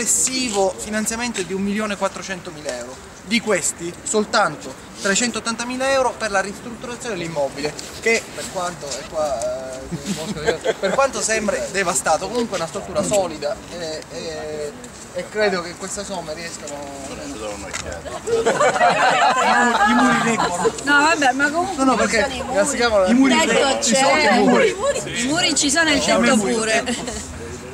complessivo finanziamento è di 1.400.000 euro. Di questi soltanto 380.000 euro per la ristrutturazione dell'immobile, che per quanto sembra devastato, comunque è una struttura solida e credo che queste somme riescano. I muri reggono. No vabbè, ma comunque No, perché si chiamano i muri ci sono, i muri ci sono e il tetto pure.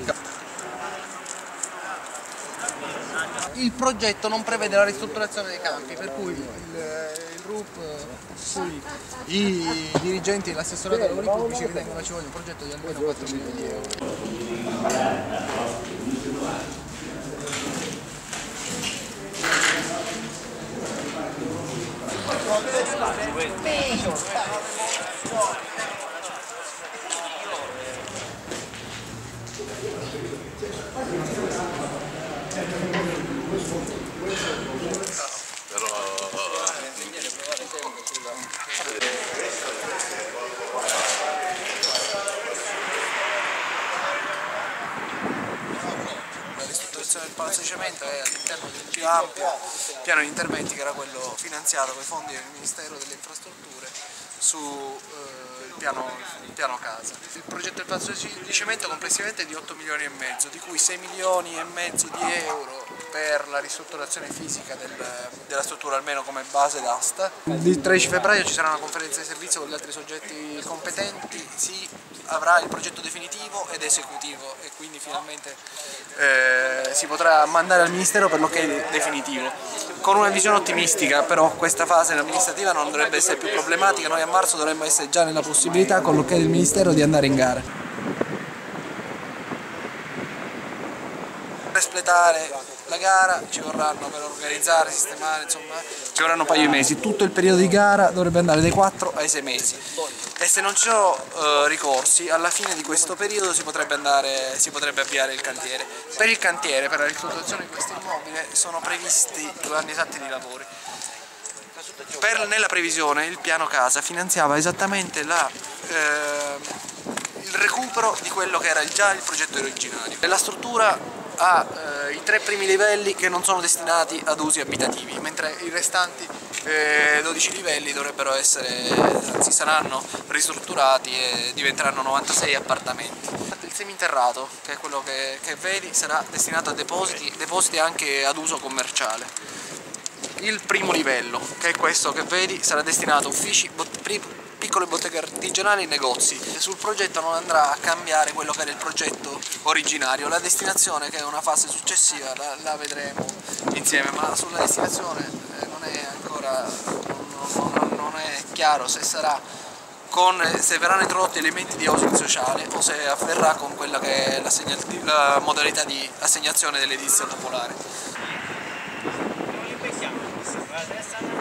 Il progetto non prevede la ristrutturazione dei campi, per cui il RUP, i dirigenti dell'assessorato ai lavori pubblici ritengono che ci voglia un progetto di almeno 4 milioni di euro. La ristrutturazione del Palazzo di Cemento è all'interno del più ampio piano di interventi che era quello finanziato con i fondi del Ministero delle Infrastrutture sul piano casa. Il progetto del Palazzo di Cemento complessivamente è di 8 milioni e mezzo, di cui 6 milioni e mezzo di euro per la ristrutturazione fisica della struttura, almeno come base d'asta. Il 13 febbraio ci sarà una conferenza di servizio con gli altri soggetti competenti, si avrà il progetto definitivo ed esecutivo e quindi finalmente si potrà mandare al Ministero per l'ok definitivo. Con una visione ottimistica, però questa fase amministrativa non dovrebbe essere più problematica, noi a marzo dovremmo essere già nella possibilità con l'ok del Ministero di andare in gara. Per espletare la gara ci vorranno, per organizzare, sistemare, insomma, ci vorranno un paio di mesi. Tutto il periodo di gara dovrebbe andare dai 4 ai 6 mesi e se non ci sono ricorsi, alla fine di questo periodo si potrebbe avviare il cantiere. Per il cantiere, per la ristrutturazione di questo immobile, sono previsti 2 anni esatti di lavori. Nella previsione il piano casa finanziava esattamente il recupero di quello che era già il progetto originario. La struttura ha i 3 primi livelli che non sono destinati ad usi abitativi, mentre i restanti 12 livelli dovrebbero anzi saranno ristrutturati e diventeranno 96 appartamenti. Il seminterrato, che è quello che vedi, sarà destinato a depositi anche ad uso commerciale. Il primo livello, che è questo che vedi, sarà destinato a uffici, piccole botteghe artigianali e negozi. Sul progetto non andrà a cambiare quello che era il progetto originario, la destinazione, che è una fase successiva, la vedremo insieme, ma sulla destinazione non è chiaro se verranno introdotti elementi di housing sociale o se avverrà con quella che è la modalità di assegnazione dell'edilizia popolare.